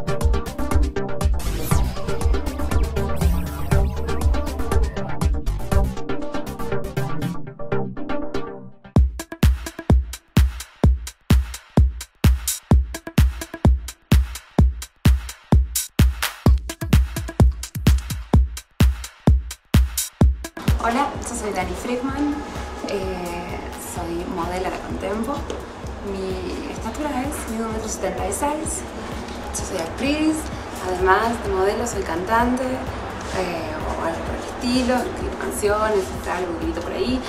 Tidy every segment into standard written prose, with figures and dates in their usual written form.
Hola, yo soy Dani Friedman, soy modelo de Contempo. Mi estatura es, mido 1,76 m, yo soy actriz, además de modelo soy cantante, o algo por el estilo, escribo canciones, algo que grito por ahí.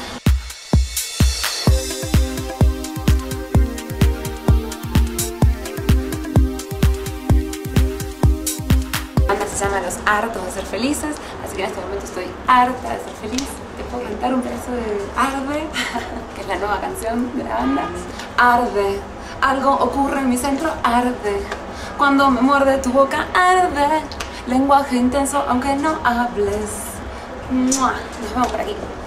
Se llama Los Hartos de Ser Felices, así que en este momento estoy harta de ser feliz. Te puedo cantar un pedazo de Arde, que es la nueva canción de la banda. Arde, algo ocurre en mi centro, arde. Cuando me muerde tu boca, arde. Lenguaje intenso aunque no hables. Nos vemos por aquí.